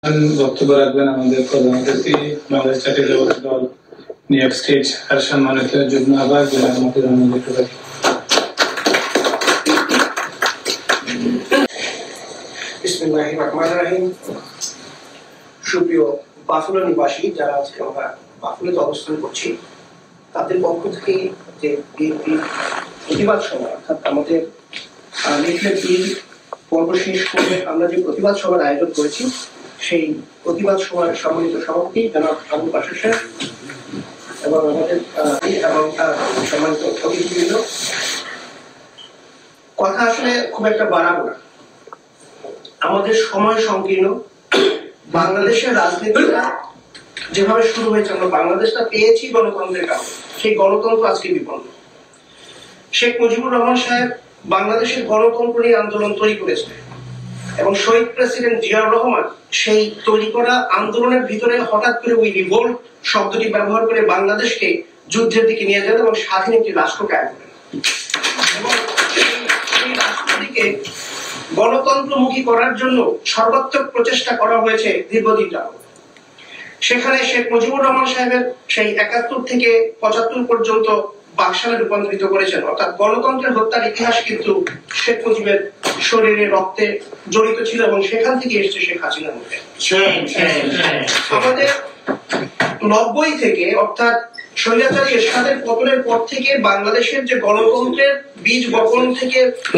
এখন বক্তব্য রাখবেন আমাদের প্রধান অতিথি বাংলাদেশ জাতীয়তাবাদী দল নিউ ইয়র্ক স্টেট আর সম্মানিত যুগ্ম আহ্বায়ক জনাব মতিউর রহমান চট্টোপাধ্যায়। বিসমিল্লাহির রহমানির রহিম। সুপ্রিয় বাফুলা নিবাসী যারা আজকে আমরা বাফুলাতে অবস্থান করছি, তাদের পক্ষ থেকে যে প্রতিবাদ সভা অর্থাৎ আমাদের লিফলেট বিল পর্ব শেষ করে আমরা যে প্রতিবাদ সভার আয়োজন করেছি, সেই প্রতিবাদ সভার সম্মানিত সভাপতি জনাব আবুল বাশার সাহেব এবং আমাদের সম্মানিত অতিথিবৃন্দ, কথা আসলে খুব একটা বাড়াবো না, আমাদের সময় সংকীর্ণ। বাংলাদেশের রাজনীতিটা যেভাবে শুরু হয়েছে, আমরা বাংলাদেশটা পেয়েছি গণতন্ত্রের কারণে, সেই গণতন্ত্র আজকে বিপন্ন। শেখ মুজিবুর রহমান সাহেব বাংলাদেশের গণতন্ত্র নিয়ে আন্দোলন তৈরি করেছিলেন এবং শহীদ প্রেসিডেন্ট জিয়াউর রহমান সেই তৈরি করা আন্দোলনের ভিতরে হঠাৎ করে ওই রিভোল্ট শব্দটি ব্যবহার করে বাংলাদেশকে যুদ্ধের দিকে নিয়ে যান এবং স্বাধীন একটি রাষ্ট্র কায়েম করেন এবং সেই রাষ্ট্রটিকে গণতন্ত্রমুখী করার জন্য সর্বাত্মক প্রচেষ্টা করা হয়েছে দীর্ঘদিন যাবত। সেখানে শেখ মুজিবুর রহমান সাহেবের সেই ৭১ থেকে ৭৫ পর্যন্ত বাকশালে রূপান্তরিত করেছেন, অর্থাৎ গণতন্ত্রের হত্যার ইতিহাস কিন্তু শেখ মুজিবের শরীরে রক্তে জড়িত ছিল এবং সেখান থেকে এসেছে শেখ হাসিনার মধ্যে। আমাদের ৯০ থেকে অর্থাৎ স্বৈরাচারী এরশাদের পতনের পর থেকে বাংলাদেশের যে গণতন্ত্রের বীজ বপন থেকে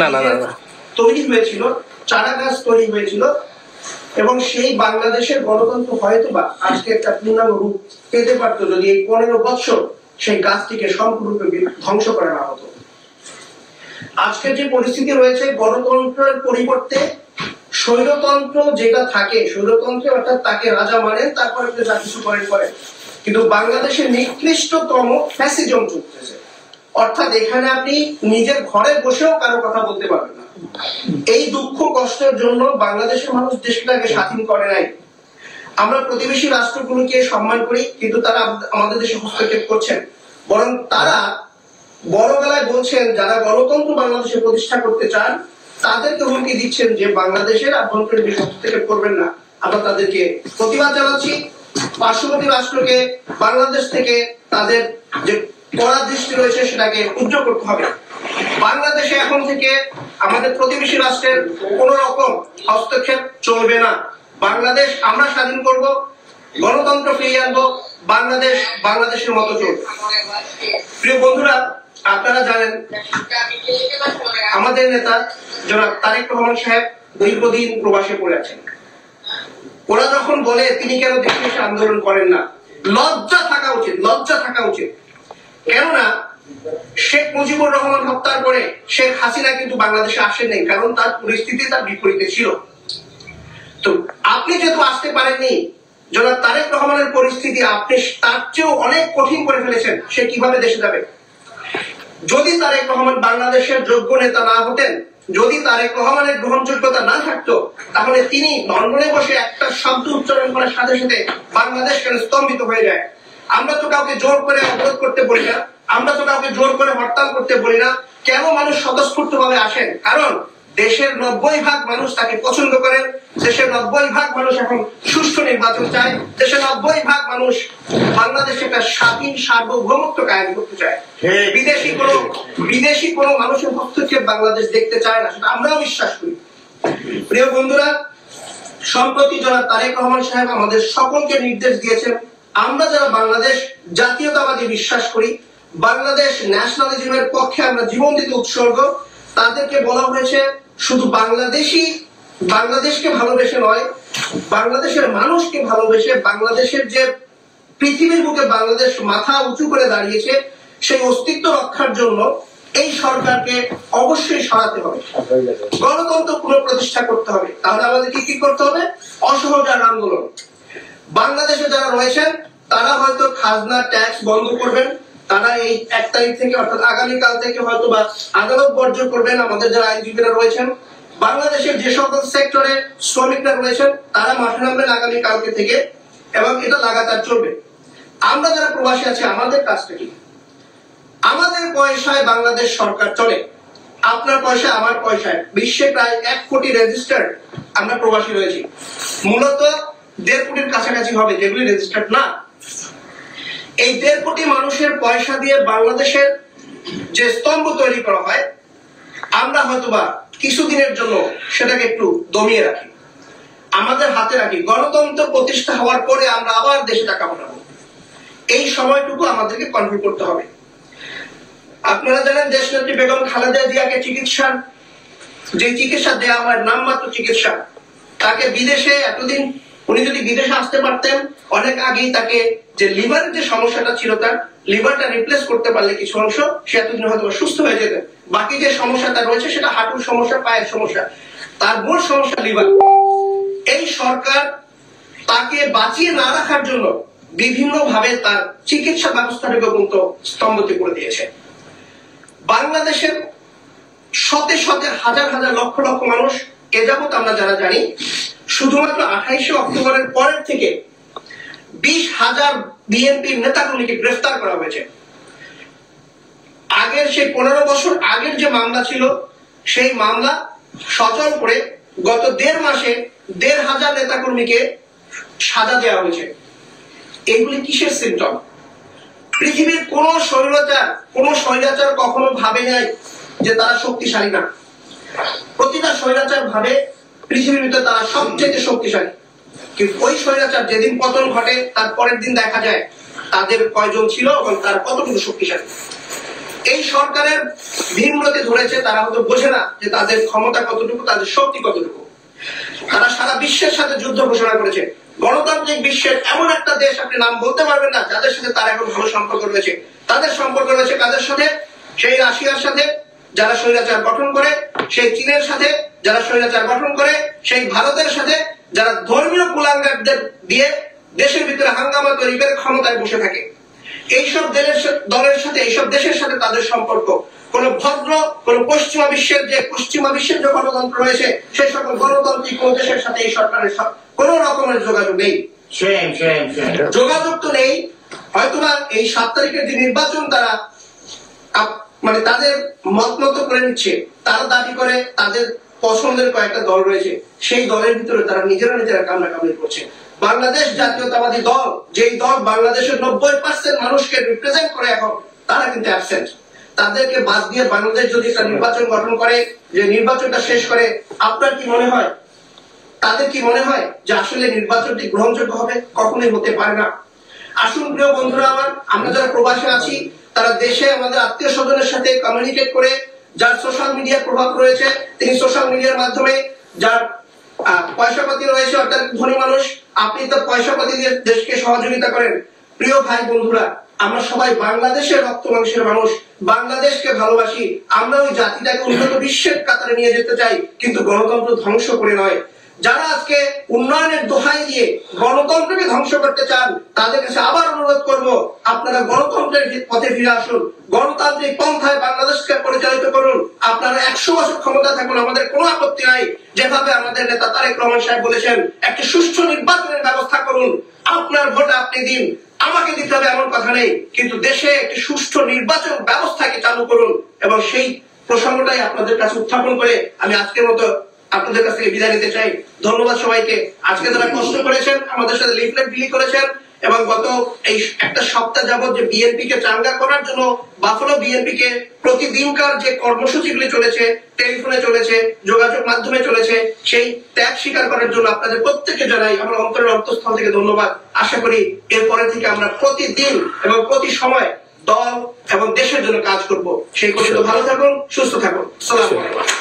তৈরি হয়েছিল, চারা গাছ তৈরি হয়েছিল এবং সেই বাংলাদেশের গণতন্ত্র হয়তোবা আজকে একটা পূর্ণাঙ্গ রূপ পেতে পারত যদি এই ১৫ বছর সেই গাছটিকে সম্পূর্ণরূপে ধ্বংস করা না হতো। আজকের যে পরিস্থিতি রয়েছে, গণতন্ত্রের পরিবর্তে স্বৈরতন্ত্র যেটা থাকে, স্বৈরতন্ত্রে অর্থাৎ তাকে রাজা মানেন, তারপরে যা কিছু করেন, কিন্তু বাংলাদেশের নিকৃষ্টতম ফ্যাসিজম চলতেছে। অর্থাৎ এখানে আপনি নিজের ঘরে বসেও কারো কথা বলতে পারবেন না। এই দুঃখ কষ্টের জন্য বাংলাদেশের মানুষ দেশটাকে স্বাধীন করে নাই। আমরা প্রতিবেশী রাষ্ট্রগুলোকে সম্মান করি, কিন্তু তারা আমাদের দেশে হস্তক্ষেপ করছেন, বরং তারা বড় গলায় বলছেন যারা গণতন্ত্র বাংলাদেশে প্রতিষ্ঠা করতে চান তাদেরকে হুমকি দিচ্ছেন যে বাংলাদেশের আভ্যন্তরীণ বিষয়ে হস্তক্ষেপ করবেন না। আমরা তাদেরকে প্রতিবাদ জানাচ্ছি। পার্শ্ববর্তী রাষ্ট্রকে বাংলাদেশ থেকে তাদের যে কড়া দৃষ্টি রয়েছে সেটাকে উজ্জ্বল করতে হবে। বাংলাদেশে এখন থেকে আমাদের প্রতিবেশী রাষ্ট্রের কোন রকম হস্তক্ষেপ চলবে না। বাংলাদেশ আমরা স্বাধীন করব, গণতন্ত্র ফিরিয়ে আনবো, বাংলাদেশ বাংলাদেশের মতো চলবে। প্রিয় বন্ধুরা, আপনারা জানেন আমাদের নেতা জনাব তারেক রহমান সাহেব দীর্ঘদিন প্রবাসে পড়ে আছেন। ওরা যখন বলে তিনি কেন দেশে এসে আন্দোলন করেন না, লজ্জা থাকা উচিত, লজ্জা থাকা উচিত। কেননা শেখ মুজিবুর রহমান হত্যার পরে শেখ হাসিনা কিন্তু বাংলাদেশে আসেননি, কারণ তার পরিস্থিতি তার বিপরীতে ছিল। তো আপনি যেহেতু আসতে পারেননি, জনাব তারেক রহমানের পরিস্থিতি আপনি তার চেয়েও অনেক কঠিন করে ফেলেছেন। সে কিভাবে দেশে যাবে? যদি তারেক রহমান বাংলাদেশের যোগ্য নেতা না হতেন, যদি তারেক রহমানের গ্রহণযোগ্যতা না থাকতো, তাহলে তিনি লন্ডনে বসে একটা শব্দ উচ্চারণ করার সাথে সাথে বাংলাদেশ কেন স্তম্ভিত হয়ে যায়। আমরা তো কাউকে জোর করে অবরোধ করতে বলি না, আমরা তো কাউকে জোর করে হরতাল করতে বলি না। কেন মানুষ স্বতঃস্ফূর্ত ভাবে আসেন? কারণ দেশের ৯০% মানুষ তাকে পছন্দ করেন। দেশের ৯০% মানুষ এখন সুষ্ঠু নির্বাচন চায়। দেশের ৯০% মানুষ বাংলাদেশে একটা স্বাধীন সার্বভৌমত্ব কায়েম করতে চায়। বিদেশি কোনো মানুষের হস্তক্ষেপ বাংলাদেশ দেখতে চায় না, সেটা আমরাও বিশ্বাস করি। প্রিয় বন্ধুরা, সম্প্রতি জনাব তারেক রহমান সাহেব আমাদের সকলকে নির্দেশ দিয়েছেন, আমরা যারা বাংলাদেশ জাতীয়তাবাদী বিশ্বাস করি, বাংলাদেশ ন্যাশনালিজমের পক্ষে আমরা জীবন দিতে উৎসর্গ, তাদেরকে বলা হয়েছে শুধু বাংলাদেশকে ভালোবেসে নয়, বাংলাদেশের মানুষকে ভালোবেসে, বাংলাদেশের যে পৃথিবীর বুকে বাংলাদেশ মাথা উঁচু করে দাঁড়িয়েছে সেই অস্তিত্ব রক্ষার জন্য এই সরকারকে অবশ্যই সরাতে হবে, গণতন্ত্র পুনঃপ্রতিষ্ঠা করতে হবে। তাহলে আমাদেরকে কি করতে হবে? অসহযোগ আন্দোলন। বাংলাদেশে যারা রয়েছেন তারা হয়তো খাজনা ট্যাক্স বন্ধ করবেন, তারা এই ১ তারিখ থেকে অর্থাৎ আগামীকাল থেকে হয়তো বা আদালত বর্জ্য করবেন। আমাদের যারা আইনজীবীরা রয়েছেন, বাংলাদেশের যে সকল সেক্টরে শ্রমিকরা রয়েছেন, তারা মাঠে নামবেন আগামীকালকে থেকে এবং এটা লাগাতার চলবে। আমরা যারা প্রবাসী আছি, আমাদের কাজটা কি? আমাদের পয়সায় বাংলাদেশ সরকার চলে, আপনার পয়সায় আমার পয়সায়। বিশ্বে প্রায় ১ কোটি রেজিস্টার্ড আমরা প্রবাসী রয়েছি। মূলত 1.5 কোটির কাছাকাছি হবে যেগুলি রেজিস্টার্ড না। এই 1.5 কোটি মানুষের পয়সা দিয়ে বাংলাদেশের যে স্তম্ভ তৈরি করা হয়, আমরা হয়তোবা কিছুদিনের জন্য সেটাকে একটু দমিয়ে রাখি, আমাদের হাতে রাখি। গণতন্ত্র প্রতিষ্ঠা হওয়ার পরে আমরা আবার দেশে টাকা পাঠাবো, এই সময়টুকু আমাদেরকে কন্ট্রোল করতে হবে। আপনারা জানেন দেশনেত্রী বেগম খালেদা জিয়াকে চিকিৎসা দেওয়া হয় নামমাত্র চিকিৎসা, তাকে বিদেশে এতদিন উনি যদি বিদেশে আসতে পারতেন অনেক আগেই তাকে যে লিভারের যে সমস্যাটা ছিল তার লিভারটা রিপ্লেস করতে পারলে কিছু অংশ সে এতদিন হয়তো সুস্থ হয়ে যেত। বাকি যে সমস্যাটা রয়েছে সেটা হাঁটুর সমস্যা, পায়ের সমস্যা, তার মূল সমস্যা লিভার। এই সরকার তাকে বাঁচিয়ে না রাখার জন্য বিভিন্ন ভাবে তার চিকিৎসা ব্যবস্থাটাকে কিন্তু স্তম্ভিত করে দিয়েছে। বাংলাদেশের শতে শতে হাজার হাজার লক্ষ লক্ষ মানুষ এ যাবৎ আমরা যারা জানি শুধুমাত্র 28 অক্টোবরের পরের থেকে 20,000 বিএনপির নেতাকর্মীকে গ্রেফতার করা হয়েছে। আগের সেই 15 বছর আগের যে মামলা ছিল সেই মামলা সচল করে গত 1.5 মাসে 1,500 নেতাকর্মীকে সাজা দেওয়া হয়েছে। এগুলি কিসের সিম্পটম? পৃথিবীর কোন স্বৈরাচার কখনো ভাবে নাই যে তারা শক্তিশালী না। প্রতিটা স্বৈরাচার ভাবে পৃথিবীর ভিতরে তারা সবচেয়ে শক্তিশালী, কিন্তু ওই স্বৈরাচার যেদিন পতন ঘটে তার পরের দিন দেখা যায় তাদের কয়জন ছিল এবং তারা কতটুকু শক্তিশালী। এই সরকারের ভীমরতি ধরেছে, তারা হয়তো বোঝে না যে তাদের ক্ষমতা কতটুকু, তাদের শক্তি কতটুকু। তারা সারা বিশ্বের সাথে যুদ্ধ ঘোষণা করেছে। গণতান্ত্রিক বিশ্বের এমন একটা দেশ আপনি নাম বলতে পারবেন না যাদের সাথে তার এখন ভালো সম্পর্ক রয়েছে। তাদের সম্পর্ক রয়েছে কাদের সাথে? সেই রাশিয়ার সাথে যারা স্বৈরাচার গঠন করে, সেই চীনের সাথে যারা স্বৈরাচার গঠন করে, সেই ভারতের সাথে যারা ধর্মীয় কুলাঙ্গারদের দিয়ে দেশের ভিতরে হাঙ্গামা তৈরি করে ক্ষমতায় বসে থাকে। এইসব দলের সাথে, এইসব দেশের সাথে তাদের সম্পর্ক। কোন ভদ্র কোন পশ্চিমা বিশ্বের যে গণতন্ত্র রয়েছে সেই সকল গণতান্ত্রিক কোন দেশের সাথে এই সরকারের কোন রকমের যোগাযোগ নেই। যোগাযোগ তো নেই। হয়তোবা এই 7 তারিখের যে নির্বাচন তারা মানে তাদের মত মতো করে নিচ্ছে, তারা দাবি করে তাদের পছন্দের কয়েকটা দল রয়েছে, সেই দলের ভিতরে তারা নিজেরা কামড়াকামড়ি করছে। বাংলাদেশ জাতীয়তাবাদী দল, যেই দল বাংলাদেশের 90% মানুষকে রিপ্রেজেন্ট করে, এখন তারা কিন্তু অ্যাবসেন্ট। তাদেরকে বাদ দিয়ে বাংলাদেশ যদি একটা নির্বাচন গঠন করে, যে নির্বাচনটা শেষ করে, আপনার কি মনে হয়, তাদের কি মনে হয় যে আসলে নির্বাচনটি গ্রহণযোগ্য হবে? কখনোই হতে পারে না। আসুন প্রিয় বন্ধুরা আমার, আমরা যারা প্রবাসে আছি তারা দেশে আমাদের আত্মীয় স্বজনের সাথে কমিউনিকেট করে, যার সোশ্যাল মিডিয়ার প্রভাব রয়েছে তিনি সোশ্যাল মিডিয়ার মাধ্যমে, যার পয়সাপাতি রয়েছে অর্থাৎ ধনী মানুষ, আপনি তো পয়সাপাতি দিয়ে দেশকে সহযোগিতা করেন। প্রিয় ভাই বন্ধুরা, আমরা সবাই বাংলাদেশের রক্ত মাংসের মানুষ, বাংলাদেশকে ভালোবাসি। আমরা ওই জাতিটাকে উন্নত বিশ্বের কাতারে নিয়ে যেতে চাই, কিন্তু গণতন্ত্র ধ্বংস করে নয়। যারা আজকে উন্নয়নের দোহাই দিয়ে গণতন্ত্রকে ধ্বংস করতে চান তাদের কাছে আবার অনুরোধ করব, আপনারা গণতন্ত্রের পথে ফিরে আসুন, গণতান্ত্রিক পন্থায় বাংলাদেশকে পরিচালিত করুন। আপনারা 100 বছর ক্ষমতা থাকুন, আমাদের কোনো আপত্তি নাই। যেভাবে আমাদের নেতা তারেক রহমান সাহেব বলেছেন, একটি সুষ্ঠু নির্বাচনের ব্যবস্থা করুন। আপনার ভোট আপনি দিন, আমাকে দিতে হবে এমন কথা নেই, কিন্তু দেশে একটি সুষ্ঠু নির্বাচন ব্যবস্থাকে চালু করুন। এবং সেই প্রসঙ্গটাই আপনাদের কাছে উত্থাপন করে আমি আজকের মতো আপনাদের কাছ থেকে বিদায় নিতে চাই। ধন্যবাদ সবাইকে। আজকে যারা কষ্ট করেছেন, আমাদের সাথে লিফলেট বিলি করেছেন, এবং গত এই একটা সপ্তাহ যাবত যে বিএনপি কে চাঙ্গা করার জন্য বাফলো বিএনপি কে প্রতিদিনকার যে কর্মসূচিগুলি চলেছে, টেলিফোনে চলেছে, যোগাযোগ মাধ্যমে চলেছে, সেই ত্যাগ স্বীকার করার জন্য আপনাদের প্রত্যেককে জানাই আমার অন্তরের অন্তঃস্থল থেকে ধন্যবাদ। আশা করি এরপরে থেকে আমরা প্রতিদিন এবং প্রতি সময় দল এবং দেশের জন্য কাজ করব। সেই পর্যন্ত ভালো থাকুন, সুস্থ থাকুন। আসসালামু আলাইকুম।